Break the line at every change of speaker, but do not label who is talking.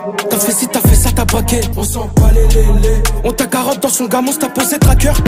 T'as fait ci, t'as fait ça, t'as baqué. On s'en bat les lélés. On t'a carotte dans son gamin, t'as posé tracker.